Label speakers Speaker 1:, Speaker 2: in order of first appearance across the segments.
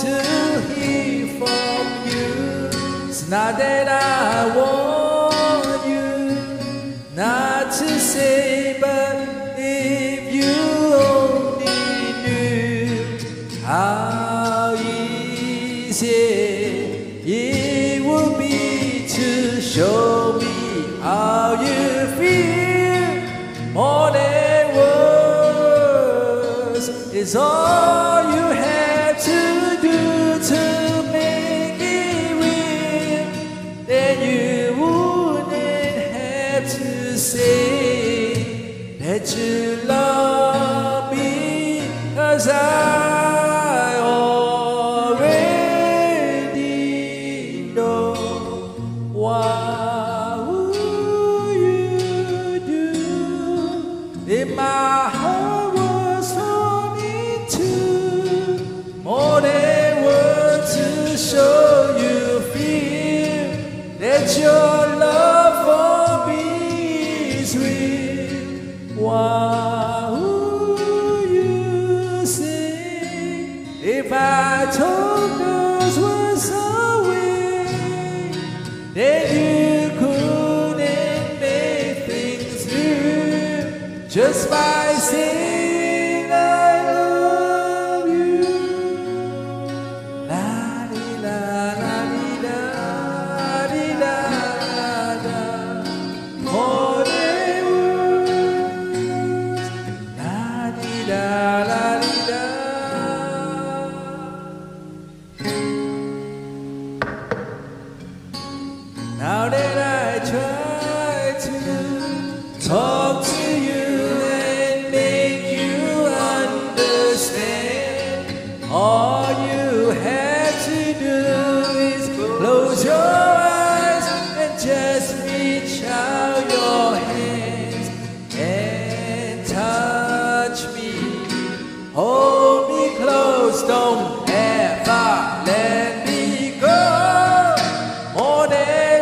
Speaker 1: to hear from you. It's not that I want you not to say, but if you only knew how easy it would be to show me how you feel. More than words is all you have to do to make it real. Then you wouldn't have to say that you love me, 'cause I already know. What would you do if my heart was torn into more than words to show you feel that your love for me is real? What would you say if I told those words away? Then you couldn't make things new just by saying I love you. La di la la di da di da da. More than words. La di da la di da. Now that I try to talk to you and make you understand, all you have to do is close your eyes and just reach out your hands and touch me. Hold me close, don't ever let me go. More than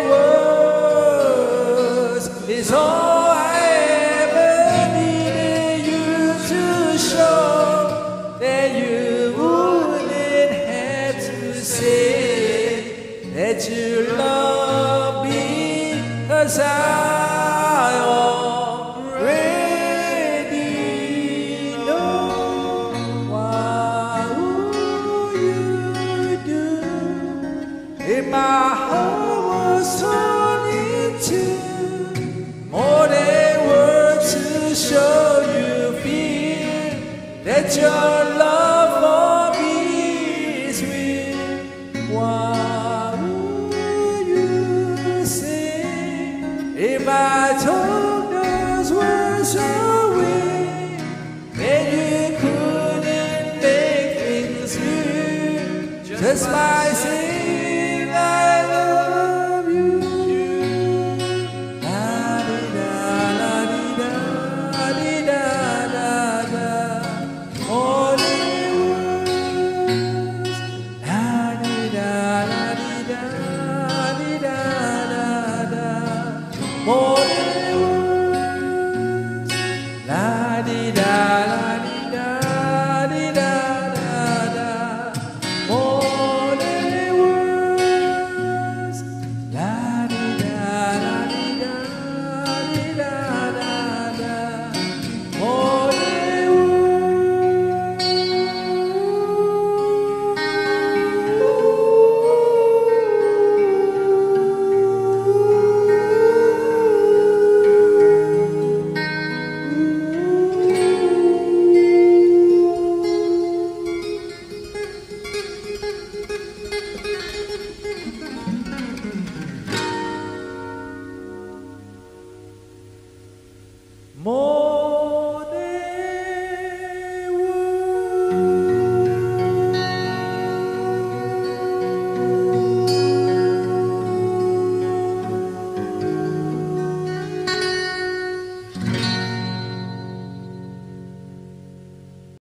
Speaker 1: words is all I ever needed you to show that you wouldn't have to say that you love me, 'cause I already know. What would you do if my heart was torn into more than words to show you feel that your love for me is real? What would you say if I told those words away? Then you couldn't make things new just by saying